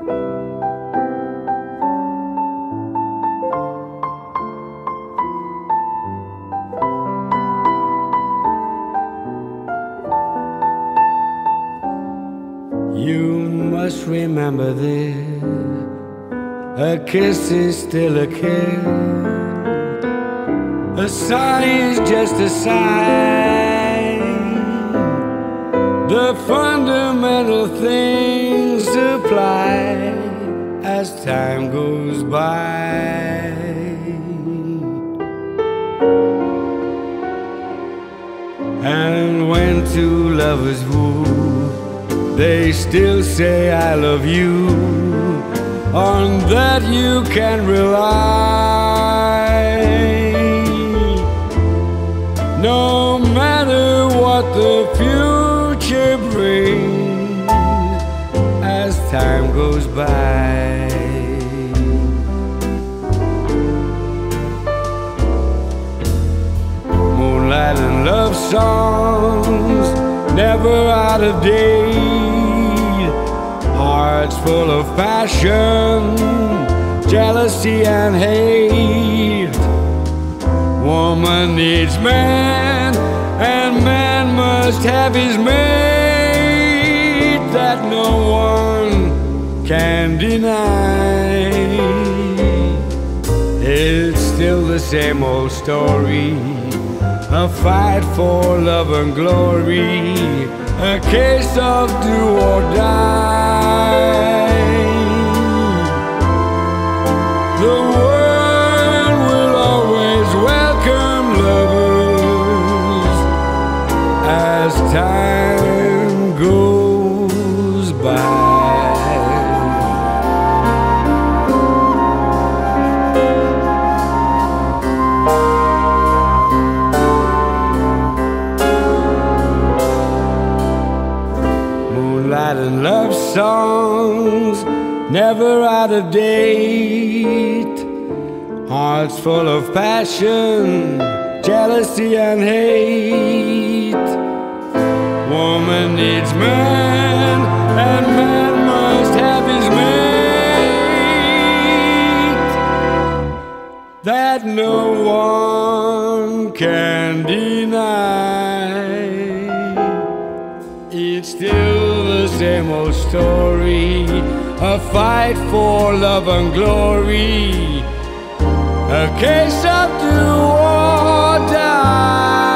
You must remember this, a kiss is still a kiss, a sigh is just a sigh. The fundamental things apply as time goes by. And when two lovers woo, they still say I love you. On that you can rely. No matter what the future brings as time goes by. Moonlight and love songs, never out of date. Hearts full of passion, jealousy and hate. Woman needs man, and man must have his mate. That no one can deny. It's still the same old story, a fight for love and glory, a case of do or die. The world will always welcome lovers as time goes by. Moonlight and love songs, never out of date. Hearts full of passion, jealousy and hate. Woman needs man, and man must have his mate. That no one can deny. It's still the same old story, a fight for love and glory, a case of do or die.